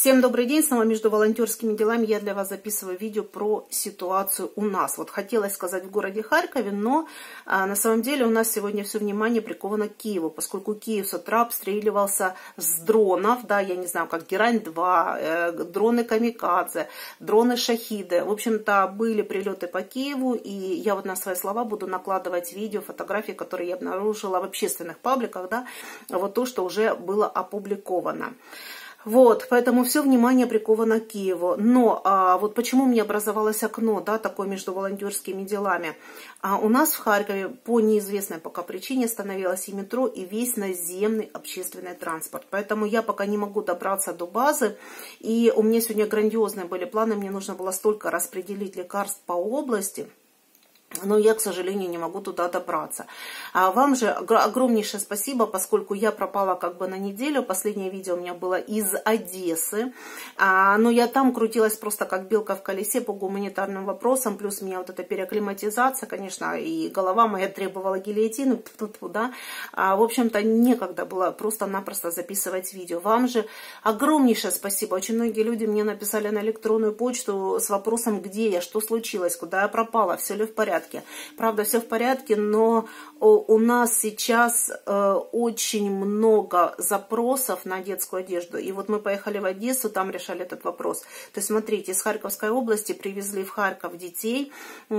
Всем добрый день, снова между волонтерскими делами я для вас записываю видео про ситуацию у нас. Вот хотелось сказать в городе Харькове, но на самом деле у нас сегодня все внимание приковано к Киеву, поскольку Киев с утра обстреливался с дронов, да, я не знаю, как Герань-2, дроны Камикадзе, дроны Шахиды. В общем-то, были прилеты по Киеву, и я вот на свои слова буду накладывать видео, фотографии, которые я обнаружила в общественных пабликах, да, вот то, что уже было опубликовано. Вот, поэтому все внимание приковано к Киеву. Но вот почему у меня образовалось окно, да, такое между волонтерскими делами. У нас в Харькове по неизвестной пока причине остановилось и метро, и весь наземный общественный транспорт. Поэтому я пока не могу добраться до базы. И у меня сегодня грандиозные были планы. Мне нужно было столько распределить лекарств по области. Но я, к сожалению, не могу туда добраться. Вам же огромнейшее спасибо, поскольку я пропала как бы на неделю. Последнее видео у меня было из Одессы. Но я там крутилась просто как белка в колесе по гуманитарным вопросам. Плюс у меня вот эта переакклиматизация, конечно, и голова моя требовала гильотину. Да? В общем-то, некогда было просто-напросто записывать видео. Вам же огромнейшее спасибо. Очень многие люди мне написали на электронную почту с вопросом, где я, что случилось, куда я пропала, все ли в порядке. Правда, все в порядке, но у нас сейчас очень много запросов на детскую одежду. И вот мы поехали в Одессу, там решали этот вопрос. То есть, смотрите, из Харьковской области привезли в Харьков детей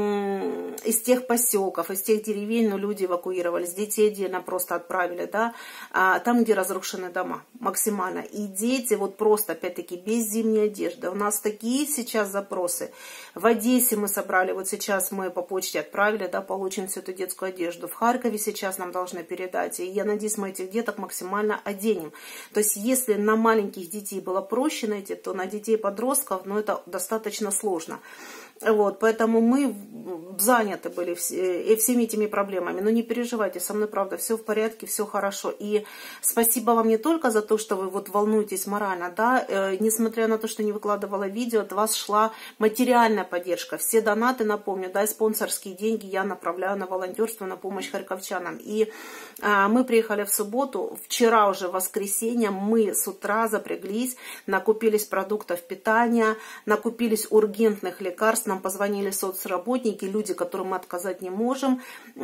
из тех поселков, из тех деревень, но люди эвакуировались, детей отдельно просто отправили, да, там, где разрушены дома, максимально. И дети вот просто, опять-таки, без зимней одежды. У нас такие сейчас запросы. В Одессе мы собрали, вот сейчас мы по почте отправили, да, получим всю эту детскую одежду. В Харькове сейчас нам должны передать. И я надеюсь, мы этих деток максимально оденем. То есть, если на маленьких детей было проще найти, то на детей-подростков, ну, это достаточно сложно. Вот, поэтому мы заняты были всеми этими проблемами. Но не переживайте, со мной, правда, все в порядке, все хорошо. И спасибо вам не только за то, что вы вот волнуетесь морально, да, несмотря на то, что не выкладывала видео, от вас шла материальная поддержка. Все донаты, напомню, да, и спонсорские деньги я направляю на волонтерство, на помощь харьковчанам. И мы приехали в субботу, вчера уже воскресенье, мы с утра запряглись, накупились продуктов питания, накупились ургентных лекарств, нам позвонили соцработники, люди, которым мы отказать не можем,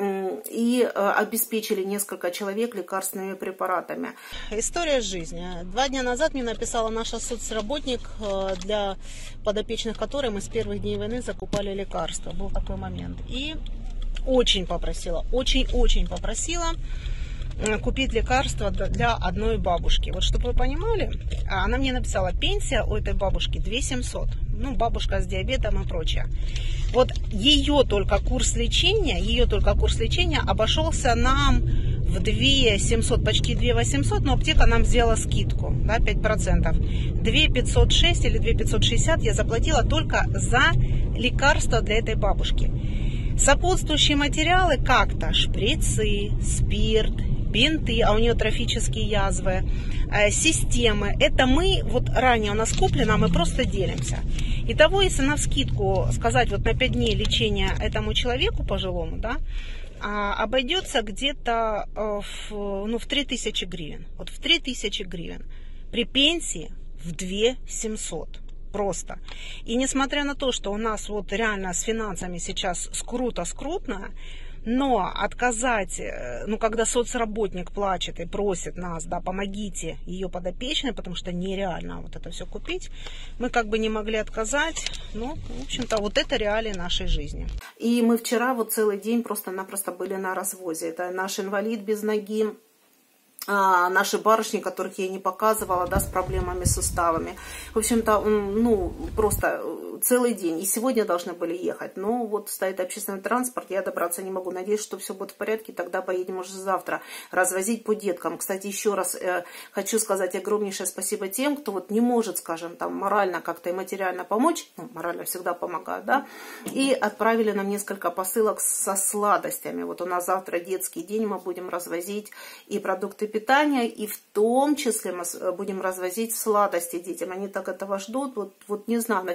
и обеспечили несколько человек лекарственными препаратами. История жизни. 2 дня назад мне написала наша соцработник, для подопечных которой мы с первых дней войны закупали лекарства. Был такой момент. И очень попросила, очень-очень попросила купить лекарства для одной бабушки. Вот чтобы вы понимали, она мне написала, пенсия у этой бабушки 2700. Ну, бабушка с диабетом и прочее. Вот ее только курс лечения обошелся нам в 2700, почти 2800, но аптека нам сделала скидку, да, 5%. 2506 или 2560 я заплатила только за лекарства для этой бабушки. Сопутствующие материалы как-то шприцы, спирт, бинты, а у нее трофические язвы, системы. Это мы, вот ранее у нас куплено, мы просто делимся. Итого, если навскидку сказать вот на 5 дней лечения этому человеку пожилому, да, обойдется где-то в 3000 гривен. Вот в 3000 гривен. При пенсии в 2700. Просто. И несмотря на то, что у нас вот реально с финансами сейчас скрутно, но отказать, ну, когда соцработник плачет и просит нас, да, помогите ее подопечной, потому что нереально вот это все купить, мы как бы не могли отказать, ну, в общем-то, вот это реалии нашей жизни. И мы вчера вот целый день просто-напросто были на развозе. Это наш инвалид без ноги, наши барышни, которых я не показывала, да, с проблемами с суставами. В общем-то, ну, просто целый день. И сегодня должны были ехать. Но вот стоит общественный транспорт, я добраться не могу. Надеюсь, что все будет в порядке, тогда поедем уже завтра развозить по деткам. Кстати, еще раз хочу сказать огромнейшее спасибо тем, кто вот не может, скажем, там, морально как-то и материально помочь. Ну, морально всегда помогают, да. И отправили нам несколько посылок со сладостями. Вот у нас завтра детский день, мы будем развозить и продукты питания, и в том числе мы будем развозить сладости детям. Они так этого ждут. Вот не знаю, наверное, такая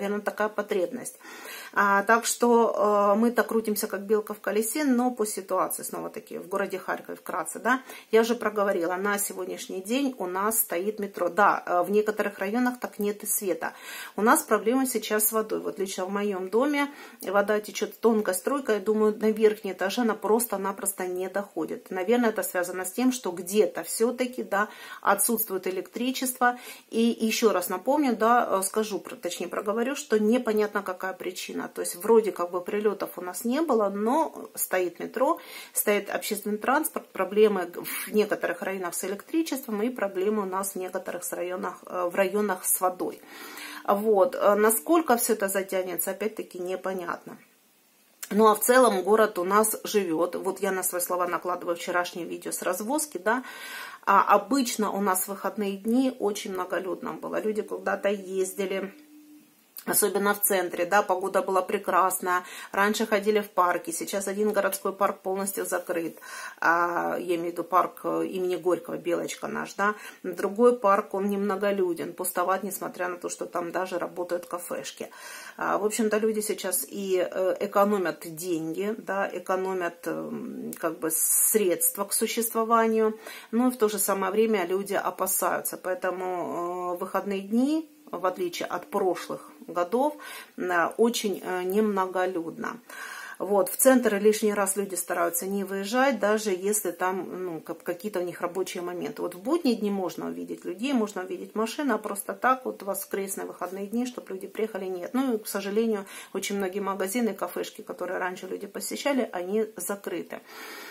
потребность. Так что мы-то крутимся как белка в колесе, но по ситуации, снова-таки, в городе Харькове вкратце, да, я же проговорила, на сегодняшний день у нас стоит метро. Да, в некоторых районах так нет и света. У нас проблема сейчас с водой. Вот лично в моем доме вода течет тонкой струйкой, я думаю, на верхние этажи она просто-напросто не доходит. Наверное, это связано с тем, что где-то все-таки, да, отсутствует электричество. И еще раз напомню, да, скажу, точнее проговорю, что непонятно, какая причина. То есть вроде как бы прилетов у нас не было, но стоит метро, стоит общественный транспорт, проблемы в некоторых районах с электричеством и проблемы у нас в некоторых в районах с водой. Вот. Насколько все это затянется, опять-таки непонятно. Ну а в целом город у нас живет. Вот я на свои слова накладываю вчерашнее видео с развозки, да. А обычно у нас в выходные дни очень многолюдно было. Люди куда-то ездили. Особенно в центре, да, погода была прекрасная. Раньше ходили в парки, сейчас один городской парк полностью закрыт. Я имею в виду парк имени Горького, Белочка наш, да. Другой парк, он немноголюден, пустоват, несмотря на то, что там даже работают кафешки. В общем-то, люди сейчас и экономят деньги, да, экономят как бы средства к существованию, но и в то же самое время люди опасаются. Поэтому выходные дни, в отличие от прошлых годов, очень немноголюдно. Вот, в центр лишний раз люди стараются не выезжать, даже если там какие-то у них рабочие моменты. Вот в будние дни можно увидеть людей, можно увидеть машины, а просто так вот в воскресные выходные дни, чтобы люди приехали, нет. Ну и, к сожалению, очень многие магазины, кафешки, которые раньше люди посещали, они закрыты.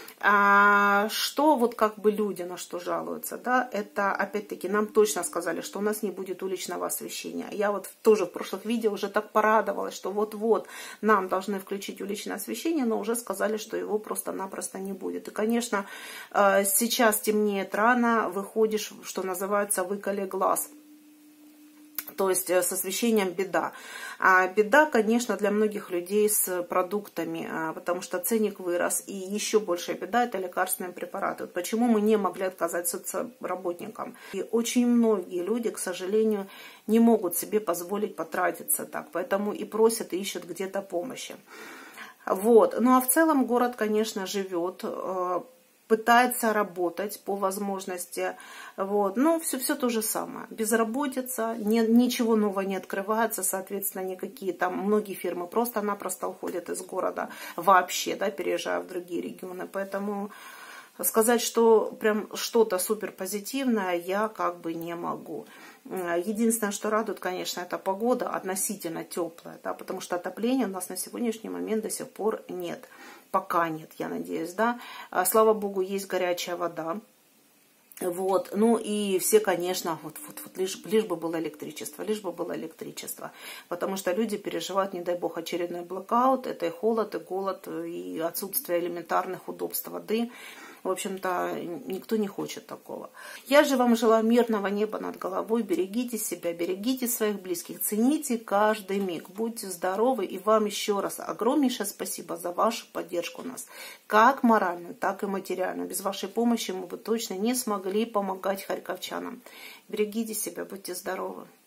Что вот как бы люди на что жалуются, да, это опять-таки нам точно сказали, что у нас не будет уличного освещения. Я вот тоже в прошлых видео уже так порадовалась, что вот-вот нам должны включить уличное освещение, но уже сказали, что его просто-напросто не будет. И, конечно, сейчас темнеет рано, выходишь, что называется, выколи глаз. То есть с освещением беда. Беда, конечно, для многих людей с продуктами, потому что ценник вырос. И еще большая беда – это лекарственные препараты. Вот почему мы не могли отказать соцработникам. И очень многие люди, к сожалению, не могут себе позволить потратиться так. Поэтому и просят, и ищут где-то помощи. Вот. Ну а в целом город, конечно, живет, пытается работать по возможности. Вот. Но все то же самое. Безработица, ничего нового не открывается, соответственно, никакие там, многие фирмы просто-напросто уходят из города вообще, да, переезжая в другие регионы. Поэтому сказать, что прям что-то супер позитивное, я как бы не могу. Единственное, что радует, конечно, это погода относительно теплая, да, потому что отопления у нас на сегодняшний момент до сих пор нет. Пока нет, я надеюсь, да. Слава богу, есть горячая вода. Вот, ну и все, конечно, вот лишь бы было электричество, лишь бы было электричество. Потому что люди переживают, не дай бог, очередной блэкаут, это и холод, и голод, и отсутствие элементарных удобств воды. В общем-то, никто не хочет такого. Я же вам желаю мирного неба над головой. Берегите себя, берегите своих близких. Цените каждый миг. Будьте здоровы. И вам еще раз огромнейшее спасибо за вашу поддержку нас. Как моральную, так и материальную. Без вашей помощи мы бы точно не смогли помогать харьковчанам. Берегите себя, будьте здоровы.